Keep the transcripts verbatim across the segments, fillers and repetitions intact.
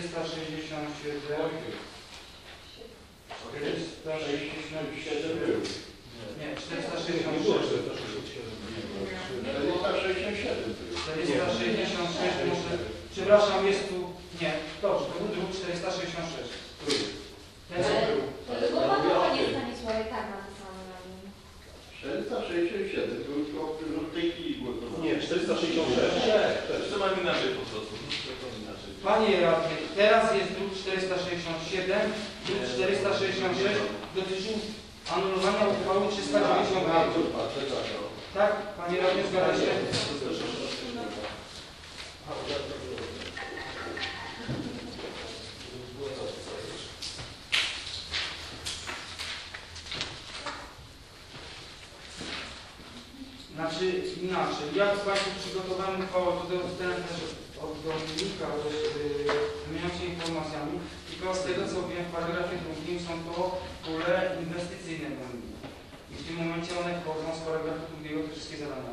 czterysta sześćdziesiąt siedem. czterysta sześćdziesiąt siedem. Nie, czterysta sześćdziesiąt siedem. czterysta sześćdziesiąt sześć może... Przepraszam, jest tu... Nie, dobrze, to był druk czterysta sześćdziesiąt sześć. Ten co był? To było panowanie Stanisławie, tak napisane na nim. czterysta sześćdziesiąt siedem, to już w tej chwili głosowano. Nie, czterysta sześćdziesiąt sześć. To mam inaczej po prostu. Panie radny, teraz jest druk czterysta sześćdziesiąt siedem, druk czterysta sześćdziesiąt sześć dotyczył anulowania uchwały trzysta dziewięćdziesiąt pięć. Tak, panie radny, zgadza się? Znaczy inaczej, jak Państwu przygotowałem uchwałę, to dostałem też od Dominika wymieniać się informacjami, tylko z tego co wiem w paragrafie drugim są to pole inwestycyjne gminy. I w tym momencie one wchodzą z paragrafu drugiego te wszystkie zadania.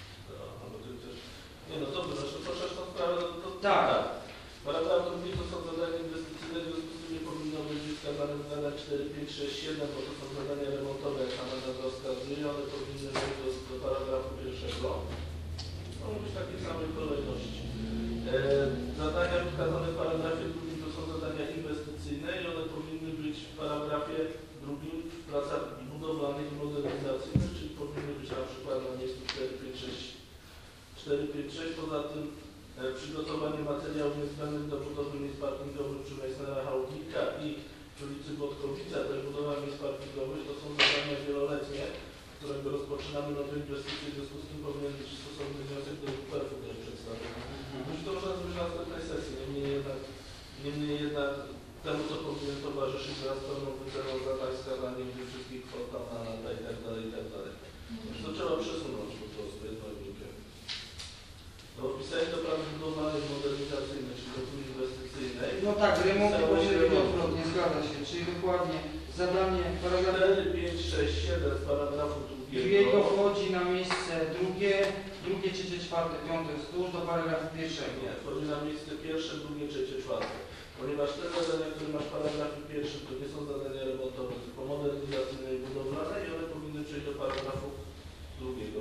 Nie no dobrze, znaczy proszę tą sprawę, to tak. tak. Paragraf drugi to są zadania inwestycyjne, w związku z tym nie powinno być wskazane w zadaniach cztery, pięć, sześć, siedem, bo to są zadania remontowe, jak sama nazwa wskazuje, one powinny być do, do paragrafu pierwszego. Mogą być w takiej samej kolejności. E, zadania wskazane w paragrafie drugim to są zadania inwestycyjne i one powinny być w paragrafie drugim w pracach budowlanych i modernizacyjnych, czyli powinny być na przykład na miejscu cztery, pięć, sześć, cztery, pięć, sześć. Poza tym e, przygotowanie materiałów niezbędnych do budowy miejsc parkingowych przy Meissnera Hałdnika i przy ulicy Wodkowica, też budowa miejsc parkingowych, to są zadania wieloletnie, którego rozpoczynamy nowe inwestycje, w związku z tym powinien być stosowny wniosek do W P R-u też przedstawiony. To można zrobić na następnej sesji, niemniej jednak, niemniej jednak temu, co powinien towarzyszyć wraz z pełną wyceną zadań, wskazaniem tych wszystkich kwot na lata i tak dalej, i tak dalej. To trzeba przesunąć po prostu jedną linkę. No, wpisać do prac budowlanych modernizacyjnych, czyli do puli inwestycyjnej. No tak, remont to będzie odwrotnie, zgadza się, czyli dokładnie zadanie paragrafu cztery, pięć, sześć, siedem z paragrafu drugiego. drugiego wchodzi na miejsce drugie, drugie, trzecie, czwarte, piąte wzdłuż do paragrafu pierwszego. Nie, wchodzi na miejsce pierwsze, drugie, trzecie, czwarte. Ponieważ te zadania, które masz w paragrafie pierwszym, to nie są zadania remontowe, tylko modernizacyjne i budowlane i one powinny przejść do paragrafu drugiego.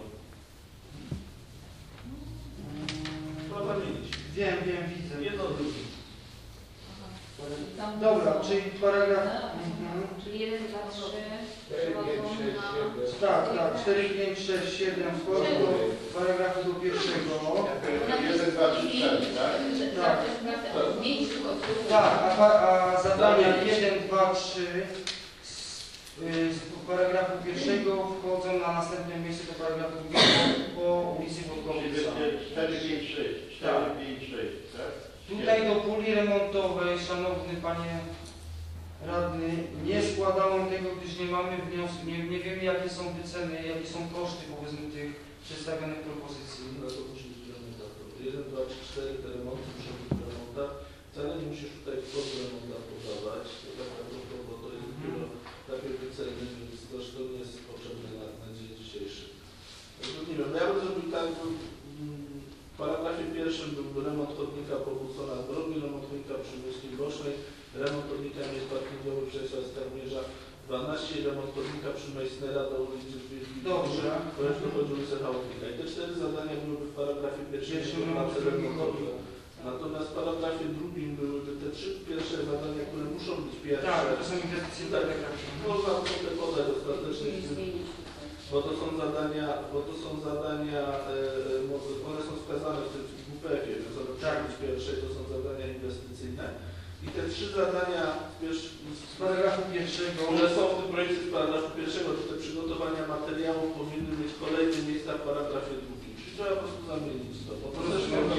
Trzeba zamienić. Wiem, wiem, widzę. Jedno drugie. Dobra, czyli paragraf... Mhm. Czyli jeden, dwa, trzy, tak, tak, cztery, pięć, sześć, siedem wchodzi do paragrafu do pierwszego. jeden, dwa, trzy, cztery, tak? Tak, tak a, a zadania jeden, dwa, trzy z, z paragrafu pierwszego wchodzą na następne miejsce do paragrafu drugiego po ulicy Wodkowica. cztery, pięć, sześć, cztery, pięć, sześć, tak? Tutaj do puli remontowej, szanowny panie radny, nie składałem tego, gdyż nie mamy wniosku, nie, nie wiemy jakie są wyceny, jakie są koszty powiedzmy tych przedstawionych propozycji. No to musi być jeden, dwa, trzy, cztery te remonty, muszą być w remontach. Wcale nie musisz tutaj kod remonta podawać, to tak naprawdę, bo to jest dopiero takie wyceny, więc to, to nie jest potrzebne na, na dzień dzisiejszy. Nie wiem, ja bym zrobił tak, w paragrafie pierwszym był remont chodnika po Wilsonach drogi, remont chodnika przy Miejskiej Bocznej, remont chodnika miejsc parkingowych przez Skarmierza dwanaście i remont chodnika przy Meissnera do ulicy Dobrze. Koleżko chodzi ulicę Hałdnika. I te cztery zadania byłyby w paragrafie pierwszym Pierwszym remontowe. Natomiast w paragrafie drugim byłyby te trzy pierwsze zadania, które muszą być pierwsze. Tak, to są inwestycje tak, tak, tak. Można sobie podać ostatecznie, bo to są zadania, bo to są zadania, e, one są wskazane w tym W P F-ie, więc one muszą być pierwsze, to są zadania inwestycyjne. I te trzy zadania z, z paragrafu pierwszego, które są w tym projekcie z paragrafu pierwszego, to te przygotowania materiałów powinny mieć kolejne miejsca w paragrafie drugim. Czyli trzeba po prostu zamienić to. Bo to też są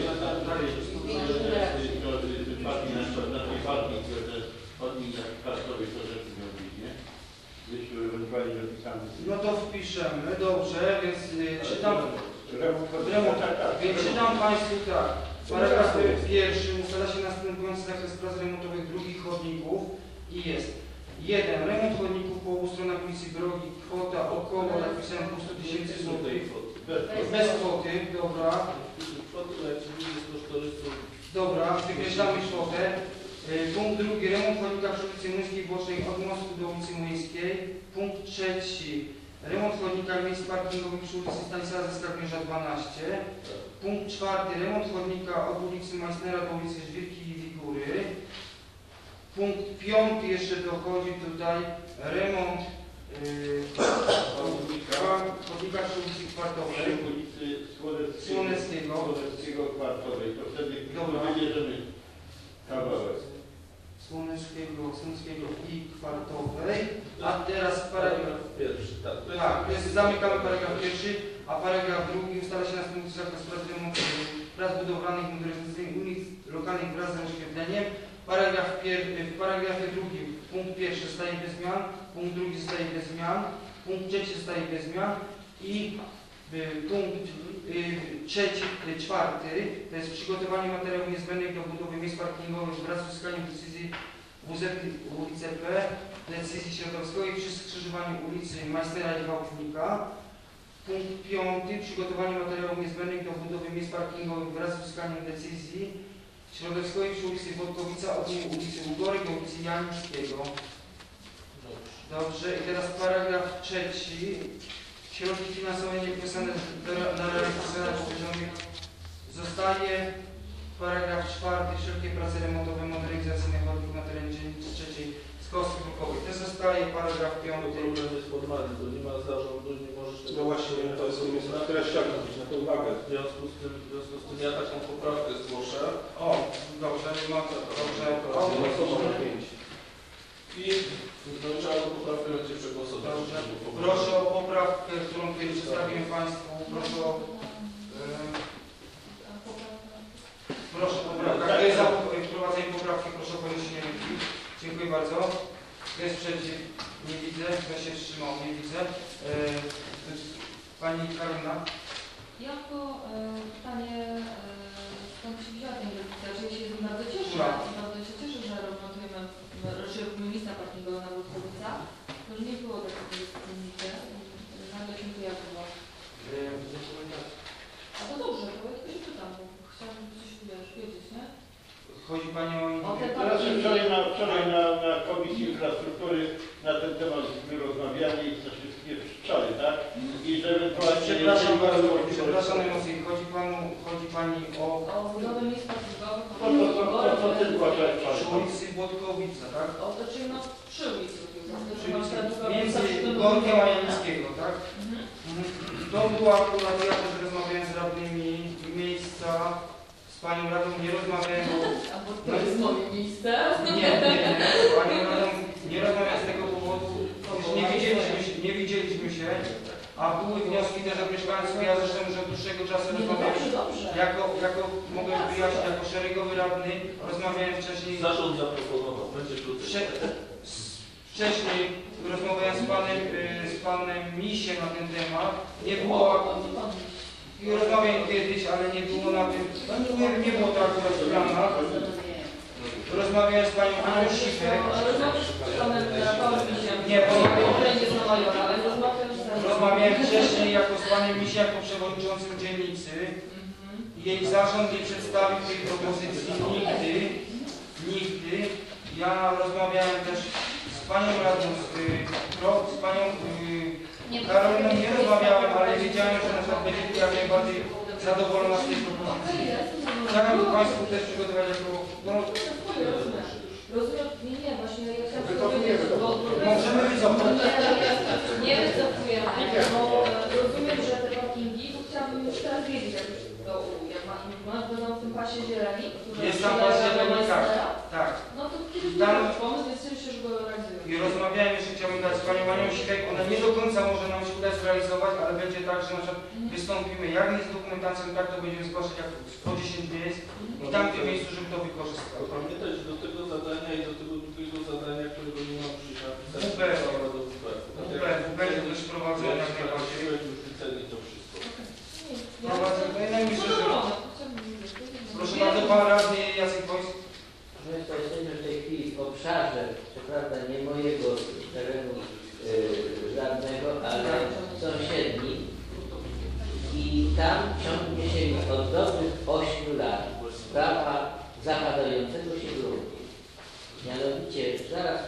na tej parking, które te chodnik kastowy to rzeczy miał być, nie? Byśmy ewentualnie zapisamy. No to wpiszemy, dobrze, więc y, czytam, Remont, tak, tak. więc czytam Państwu tak. Paragraf pierwszy ustala się następujący zakres prac remontowych drugich chodników i jest jeden. Remont chodników po obu stronach ulicy Drogi, kwota około, napisałem sto tysięcy złotych. Bez kwoty, dobra. Dobra, wykreślamy kwotę. Y, Punkt drugi, remont chodnika przy ulicy Młyńskiej Bocznej od mostu do ulicy Młyńskiej. Punkt trzeci, remont chodnika miejsc parkingowych przy ulicy Stanisława ze Skarbierza dwanaście. Punkt czwarty, remont chodnika od ulicy Meissnera do ulicy Żwirki i Wigury. Punkt piąty jeszcze dochodzi tutaj remont yy, chodnika, chodnika przy ulicy Kwartowej. Przy ulicy Słoneckiego, Słoneckiego. Słoneckiego Kwartowej, to wtedy Dobra. wybierzemy kawałek. Słoneckiego, Słoneckiego i Kwartowej. A teraz paragraf. Pierwszy, tak. To jest- Tak, to jest, zamykamy paragraf pierwszy, a paragraf drugi ustala się następujący zakres prac remontu prac budowlanych i modernizacyjnych ulic lokalnych wraz z oświetleniem. Paragraf pier, w paragrafie drugim punkt pierwszy zostaje bez zmian, punkt drugi zostaje bez zmian, punkt trzeci zostaje bez zmian i y, punkt y, trzeci, y, czwarty to jest przygotowanie materiałów niezbędnych do budowy miejsc parkingowych wraz z uzyskaniem decyzji W Z W I C P, decyzji środowiskowej przy skrzyżowaniu ulicy Meissnera i Wałkownika. Punkt piąty. Przygotowanie materiałów niezbędnych do budowy miejsc parkingowych wraz z uzyskaniem decyzji środowiskowej przy ulicy Wodkowica od ulicy Ugory do ulicy Janickiego. Dobrze. I teraz paragraf trzeci. Środki finansowe niewypisane na realizację na poziomie zostaje. Paragraf czwarty. Wszelkie prace remontowe, modernizacyjne chodników na terenie dzielnicy trzeciej z kostki brukowej. To zostaje paragraf To piąty. problem jest formalny, to nie ma zarządu, nie możesz tego... No właśnie, to jest teraz chciałbym zwrócić na to uwagę. W związku z tym, w związku z tym ja taką poprawkę zgłoszę O, dobrze, no to dobrze. O, No to dobrze. mamy pięć. i trzeba tę poprawkę będzie przegłosować. Dobrze. Proszę o poprawkę, którą tutaj przedstawiłem Państwu. Proszę o, e, proszę o poprawkę. Kto jest za wprowadzeniem poprawki? Proszę o podniesienie ręki. Dziękuję bardzo. Kto jest przeciw? Nie widzę. Kto się wstrzymał? Nie widzę. E, Pani Karolina? Ja to e, pytanie, e, skąd się wzięła ten rodzice? Ja się bardzo cieszę, Która? bardzo się cieszę, że remontujemy, że robimy miejsca parkingowe na Włodkowicach. To już nie było takiej inwestycji nigdy. Nagle się pojawiło. E, A to dobrze, bo ja tylko się pytam, bo chciałabym coś wiesz, wiedzieć, nie? Chodzi Pani o... O te Teraz parkingi. wczoraj na, wczoraj na, na Komisji Infrastruktury na ten temat my rozmawiali, znaczy nie wczoraj, tak? I że ewentualnie... Przepraszam bardzo, przepraszam najmocniej. Chodzi Panu, chodzi Pani o O budowę miejsc parkingowych, To, to, to, to, to, to tylko wczoraj. przy ulicy Wodkowica, tak? O, to czyli no przy ulicy. Przy ulicy między Gorkiem a Janickiego, tak? Mhm. Mhm. To była akurat, ja też rozmawiałem z radnymi miejsca, z Panią Radą nie rozmawiałem, bo... A bo to jest moje miejsce? Nie, nie, nie, z Panią Radą nie rozmawiałem z tego powodu, gdyż nie widzieliśmy się, nie widzieliśmy się, a były wnioski też od mieszkańców, ja zresztą już od dłuższego czasu Nie, no rozmawiałem. dobrze, dobrze. Jako, jako mogę wyjaśnić, jako szeregowy radny rozmawiałem wcześniej, Zarząd zaproponował, będzie krócej. Prze s- wcześniej rozmawiałem z panem, y, z panem Misiem na ten temat. Nie było, i rozmawiałem kiedyś, ale nie było na tym, no nie, nie było to akurat w planach. Rozmawiałem z panią Anią Sipek. Nie, bo rozmawiałem wcześniej jako z panem Misiem, jako przewodniczącym dzielnicy. Jej zarząd nie przedstawił tej propozycji nigdy, nigdy. Ja rozmawiałem też z panią radną, z, y, pro- z panią y, Karoliną nie rozmawiałem, ale wiedziałem, że na przykład będzie jak najbardziej zadowolona z tej propozycji. Chciałem Państwu też przygotować jako... No, Rozumiem, nie, nie, właśnie ja chciałam Wycofujemy to. możemy wycofać. Nie wycofujemy, bo e, rozumiem, że te parkingi, bo chciałabym już teraz wiedzieć, jak już to jak ma im wyglądać, będą w tym pasie zieleni, który Jest tam pas zieleni, tak, tak. No to kiedyś Tam- był pomysł, więc cieszę się, że go realizuję. I rozmawiałem, jeszcze chciałbym dać z panią Anią Sipek, ona nie do końca może nam się udać zrealizować, ale będzie tak, że na przykład wystąpimy, jak nie z dokumentacją, tak to będziemy zgłaszać jak sto dziesięć miejsc i tam w tym miejscu, żeby to wykorzystać. Pamiętać do tego zadania i do tego drugiego zadania, którego nie mam przy napisać. W B. W B, w będzie też wprowadzone jak najbardziej. Już wycenić to wszystko. Prowadzę, no i najmniejsze, że... Zadowolona, chciałabym wiedzieć. Proszę bardzo, pan radny Jacek Wojs. Proszę Państwa, jesteśmy w tej chwili w obszarze, co prawda nie mojego terenu yy, żadnego, ale sąsiedni. I tam ciągnie się od dobrych ośmiu lat sprawa zapadającego się gruntu.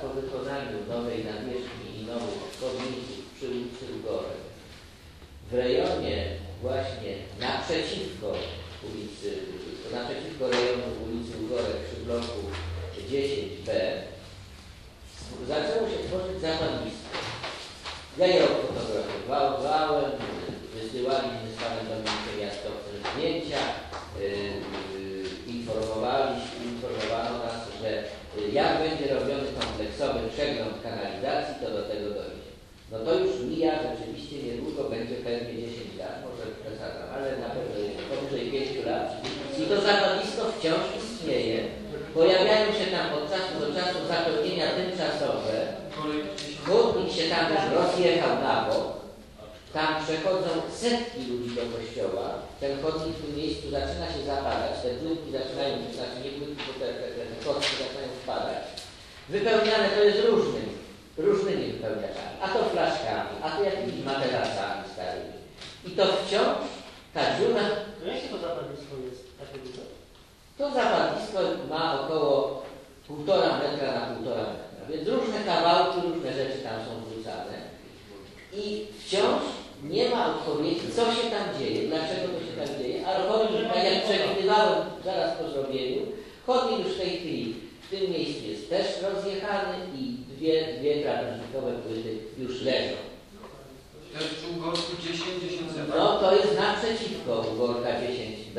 po wykonaniu nowej nawierzchni i nowych chodników przy ulicy Ugorek w rejonie właśnie naprzeciwko ulicy, naprzeciwko rejonu ulicy Ugorek przy bloku dziesięć B zaczęło się tworzyć zapadnisko. Ja je fotografowałem, wysyłaliśmy z panem Dominikiem Jaskowcem zdjęcia, yy, informowaliśmy, informowano nas, że jak będzie robiony kompleksowy przegląd kanalizacji, to do tego dojdzie. No to już mija rzeczywiście niedługo, będzie pewnie dziesięć lat, może przesadzam, ale na pewno powyżej pięciu lat. I to zapadnisko wciąż istnieje. Pojawiają się tam od czasu do czasu zapełnienia tymczasowe. Chodnik się tam też rozjechał na bok. Tam przechodzą setki ludzi do kościoła. Ten chodnik w tym miejscu zaczyna się zapadać. Te płytki zaczynają, znaczy nie płytki, bo te, te, te, te kostki zaczynają spadać. Wypełniane to jest różnymi, różnymi wypełniaczami. A to flaszkami, a to jakimiś materacami starymi. I to wciąż ta dziura... Jakie to zapadnisko jest? Takie duże? To zapadnisko ma około półtora metra na półtora metra, więc różne kawałki, różne rzeczy tam są wrzucane i wciąż nie ma odpowiedzi, co się tam dzieje, dlaczego to się tam dzieje, ale chodzi, tak jak przewidywałem zaraz po zrobieniu, chodnik już w tej chwili w tym miejscu jest też rozjechany i dwie, dwie krawężnikowe płyty już leżą. To jest przy Ugorsku dziesięć, dziesięć zero. No to jest naprzeciwko Ugorka dziesięć B.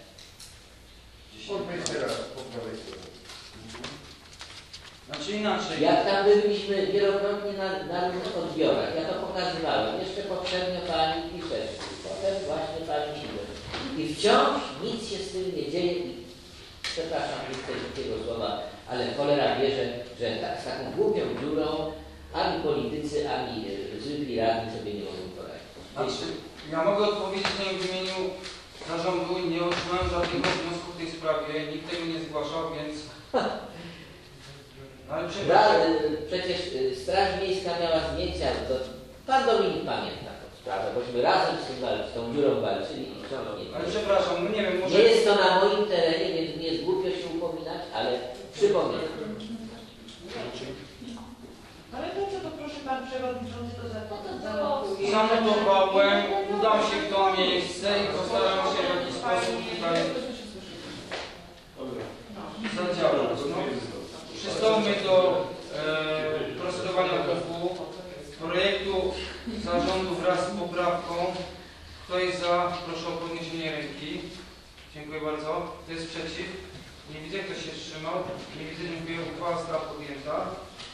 Znaczy inaczej. Jak tam byliśmy wielokrotnie na, na różnych odbiorach, ja to pokazywałem, jeszcze poprzednio pani Piszewski, potem właśnie pani Siwer. I wciąż nic się z tym nie dzieje i przepraszam, nie chcę takiego słowa, ale cholera wierzę, że tak, z taką głupią dziurą ani politycy, ani e, zwykli radni sobie nie mogą poradzić. Znaczy, ja mogę odpowiedzieć na w imieniu zarządu i nie otrzymałem żadnego wniosku w tej sprawie, nikt tego nie zgłaszał, więc... Ale Ra, przepraszam. przecież y, Straż Miejska miała zdjęcia, do, pan Dominik pamięta tę sprawę, bośmy razem z, tym, z tą dziurą walczyli i wciąż nie Ale przepraszam, no nie wiem, może... Nie jest to na moim terenie, więc nie jest głupio się upominać, ale przypomnę. Ale to co, to proszę pan przewodniczący to zanotuje. Zanotowałem, udam się w to miejsce i postaram się w jakiś sposób tutaj zadziałać. No. Przystąpmy do e, procedowania projektu zarządu wraz z poprawką. Kto jest za? Proszę o podniesienie ręki. Dziękuję bardzo. Kto jest przeciw? Nie widzę, kto się wstrzymał. Nie widzę, dziękuję. Uchwała została podjęta.